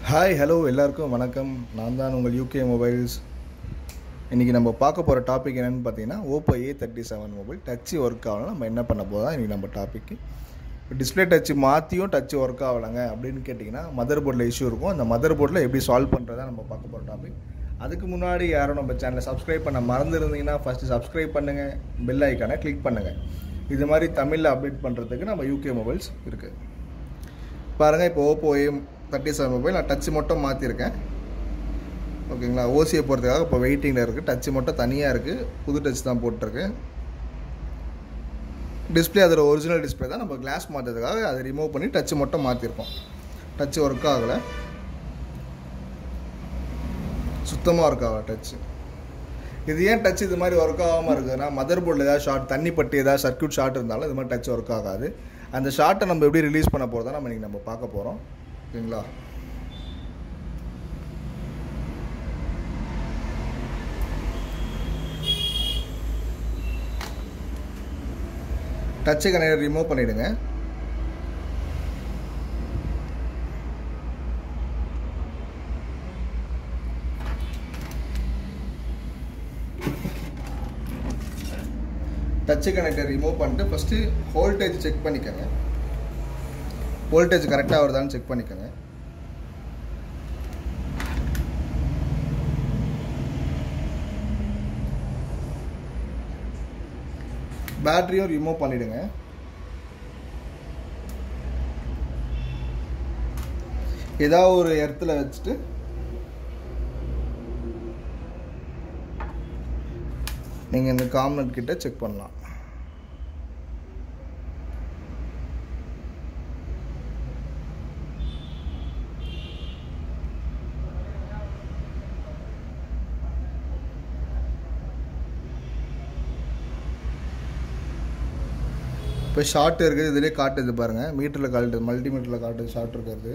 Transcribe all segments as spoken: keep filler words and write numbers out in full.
Hi hello எல்லாருக்கும் வணக்கம். நான் தான் உங்கள் யூகே மொபைல்ஸ். இன்றைக்கி நம்ம பார்க்க போகிற டாபிக் என்னென்னு பார்த்தீங்கன்னா, Oppo A thirty seven mobile touch work ஆகலாம். நம்ம என்ன பண்ண போதான் இன்றைக்கி நம்ம டாப்பிக்கு. டிஸ்பிளே டச்சு மாற்றியும் டச்சு ஒர்க் ஆகலைங்க அப்படின்னு கேட்டிங்கன்னா, மதர் போர்டில் இஷ்யூ இருக்கும். அந்த மதர் போர்டில் எப்படி சால்வ் பண்ணுறதா நம்ம பார்க்க போகிற டாபிக். அதுக்கு முன்னாடி யாரும் நம்ம சேனலை சப்ஸ்கிரைப் பண்ண மறந்துருந்தீங்கன்னா ஃபஸ்ட்டு சப்ஸ்கிரைப் பண்ணுங்கள், பெல் ஐக்கானை கிளிக் பண்ணுங்கள். இது மாதிரி தமிழில் அப்டேட் பண்ணுறதுக்கு நம்ம யூகே மொபைல்ஸ் இருக்குது. பாருங்கள், இப்போ Oppo A thirty seven mobile நான் டச்சு மட்டும் மாற்றிருக்கேன். ஓகேங்களா, ஓசியை பொறுத்தக்காக இப்போ வெயிட்டிங்கில் இருக்குது. டச்சு மட்டும் தனியாக இருக்குது, புது டச் தான் போட்டிருக்கு. டிஸ்பிளே அதோட ஒரிஜினல் டிஸ்பிளே தான். நம்ம கிளாஸ் மாற்றுறதுக்காக அதை ரிமூவ் பண்ணி டச்சு மட்டும் மாற்றிருக்கோம். டச்சு ஒர்க் ஆகலை, சுத்தமாக ஒர்க் ஆகலை டச்சு. இது ஏன் டச் இது மாதிரி ஒர்க் ஆகாமல் இருக்குதுன்னா, மதர் போர்டில் ஏதாவது ஷார்ட், தண்ணி பட்டு ஏதாவது சர்க்யூட் ஷார்ட் இருந்தாலும் இது மாதிரி டச் ஒர்க் ஆகாது. அந்த ஷார்ட்டை நம்ம எப்படி ரிலீஸ் பண்ண போகிறதா நம்ம இன்றைக்கி நம்ம பார்க்க போகிறோம். ஓகேங்களா, டச்சு கனெக்டர் ரிமூவ் பண்ணிவிடுங்க. டச்சு கனெக்டர் ரிமூவ் பண்ணிட்டு ஃபஸ்ட்டு வோல்டேஜ் செக் பண்ணிக்கோங்க. வோல்டேஜ் கரெக்டாக வருதான்னு செக் பண்ணிக்கோங்க. பேட்டரியும் ரிமூவ் பண்ணிவிடுங்க. ஏதாவது ஒரு இடத்துல வச்சுட்டு நீங்கள் இந்த காம்பனண்ட் கிட்ட செக் பண்ணலாம். இப்போ ஷார்ட் இருக்குது, இதிலே காட்டுது பாருங்கள், மீட்டரில் காட்டுது, மல்டிமீட்டரில் காட்டுது ஷார்ட் இருக்கிறது.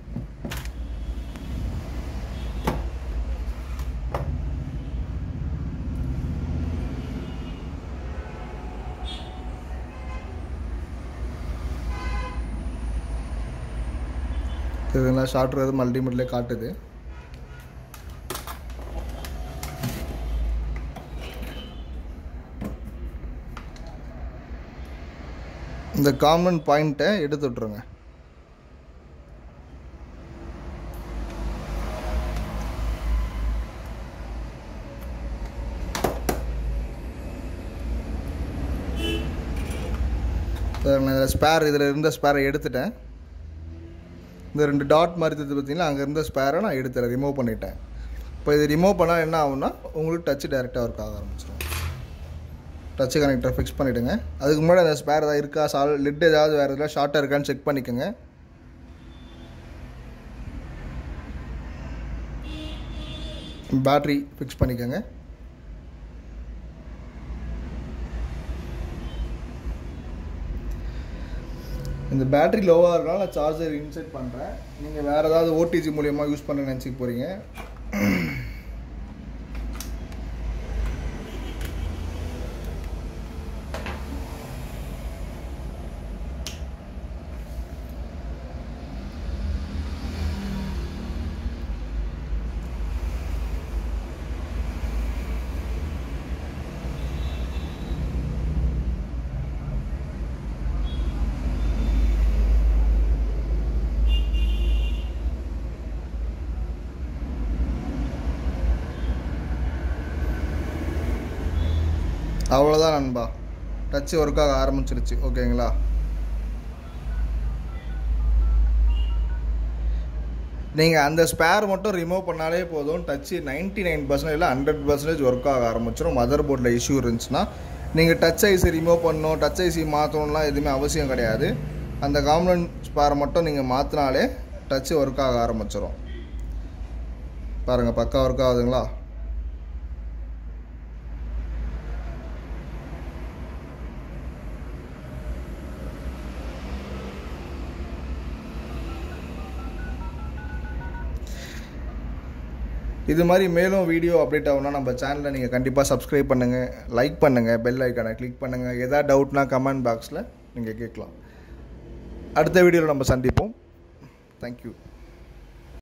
இதெல்லாம் ஷார்ட் இருக்கிறது மல்டிமீட்டர்லேயே காட்டுது. இந்த காமன் பாயிண்ட்டை எடுத்து விட்ருங்க. இதில் ஸ்பேர், இதில் இருந்த ஸ்பேரை எடுத்துட்டேன். இந்த ரெண்டு டாட் மாதிரி இருக்குது பார்த்தீங்கன்னா, அங்கே இருந்த ஸ்பேரை நான் எடுத்துறேன், ரிமூவ் பண்ணிட்டேன். இப்போ இது ரிமூவ் பண்ணால் என்ன ஆகும்னா, உங்களுக்கு டச்சு டைரெக்டாக ஒர்க் ஆக ஆரம்பிச்சிடும். டச்சு கனெக்டர் ஃபிக்ஸ் பண்ணிவிடுங்க. அதுக்கு முன்னாடி அந்த ஸ்பேர் ஏதாவது இருக்கா, சால் லிட் ஏதாவது வேறு எதாவது ஷார்ட்டாக இருக்கான்னு செக் பண்ணிக்கோங்க. பேட்ரி ஃபிக்ஸ் பண்ணிக்கோங்க. இந்த பேட்ரி லோவாக இருக்கனால நான் சார்ஜர் இன்செர்ட் பண்ணுறேன். நீங்கள் வேறு ஏதாவது ஓடிஜி மூலியமாக யூஸ் பண்ண நினச்சிக்க போகிறீங்க. அவ்வளோதான் நண்பா, டச்சு ஒர்க்காக ஆரம்பிச்சிருச்சு. ஓகேங்களா, நீங்கள் அந்த ஸ்பேர் மட்டும் ரிமூவ் பண்ணாலே போதும். டச்சு நைன்ட்டி நைன் பர்சன்டேஜ் இல்லை ஹண்ட்ரட் பர்சன்டேஜ் ஒர்க் ஆக ஆரம்பிச்சிடும். மதர் போர்டில் இஷ்யூ இருந்துச்சுன்னா நீங்கள் டச் ஐசி ரிமூவ் பண்ணணும், டச் ஐசி மாற்றணும்லாம் எதுவுமே அவசியம் கிடையாது. அந்த காம்பனன்ட் ஸ்பேரை மட்டும் நீங்கள் மாற்றினாலே டச்சு ஒர்க் ஆக ஆரம்பிச்சிடும். பாருங்கள், பக்கா ஒர்க் ஆகுதுங்களா? இது மாதிரி மேலும் வீடியோ அப்டேட் ஆகும்னா நம்ம சேனலை நீங்கள் கண்டிப்பாக சப்ஸ்கிரைப் பண்ணுங்கள், லைக் பண்ணுங்கள், பெல் ஐக்கானை கிளிக் பண்ணுங்கள். எதாவது டவுட்னா கமெண்ட் பாக்ஸில் நீங்கள் கேட்கலாம். அடுத்த வீடியோவில் நம்ம சந்திப்போம். தேங்க்யூ.